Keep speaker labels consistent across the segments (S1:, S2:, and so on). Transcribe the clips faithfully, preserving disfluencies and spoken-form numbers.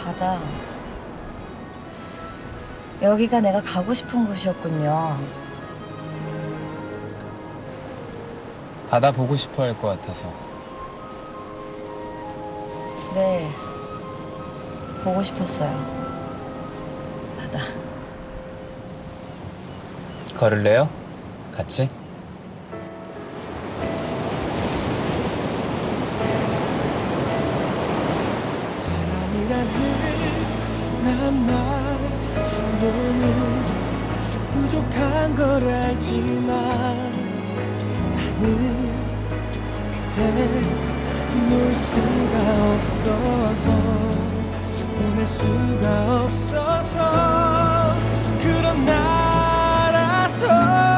S1: 바다. 여기가 내가 가고 싶은 곳이었군요.
S2: 바다 보고 싶어 할 것 같아서.
S1: 네, 보고 싶었어요. 바다.
S2: 걸을래요? 같이?
S3: 사랑이란 흔한 말로는 부족한 걸 알지만 나는 그댈 놓을 수가 없어서 보낼 수가 없어서 그런 나라서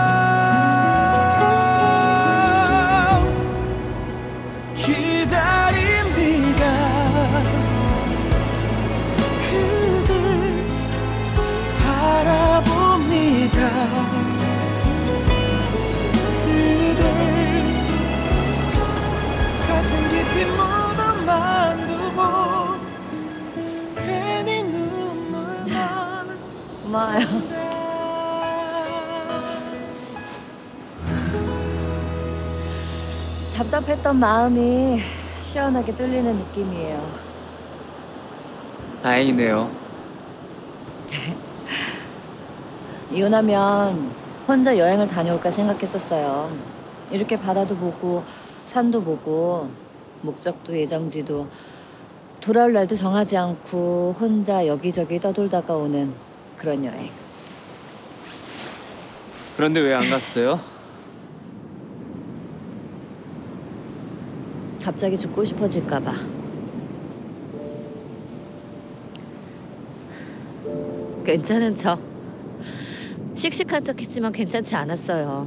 S3: 기다린 네가 그댈 바라봅니다. 그댈 가슴 깊이 묻어만 두고 괜히 눈물만
S1: 고마워요. 답답했던 마음이 시원하게 뚫리는 느낌이에요.
S2: 다행이네요.
S1: 이혼하면 혼자 여행을 다녀올까 생각했었어요. 이렇게 바다도 보고 산도 보고 목적도 예정지도 돌아올 날도 정하지 않고 혼자 여기저기 떠돌다가 오는 그런 여행.
S2: 그런데 왜 안 갔어요?
S1: 갑자기 죽고 싶어질까 봐. 괜찮은 척. 씩씩한 척 했지만 괜찮지 않았어요.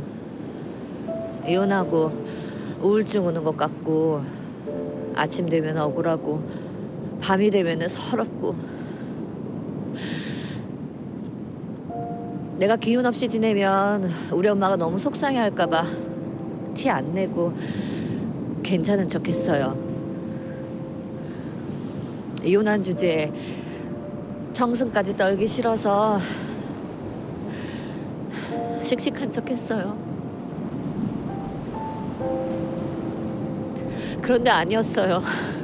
S1: 이혼하고 우울증 오는 것 같고 아침 되면 억울하고 밤이 되면 서럽고 내가 기운 없이 지내면 우리 엄마가 너무 속상해할까 봐 티 안 내고 괜찮은 척 했어요. 이혼한 주제에 청승까지 떨기 싫어서 씩씩한 척 했어요. 그런데 아니었어요.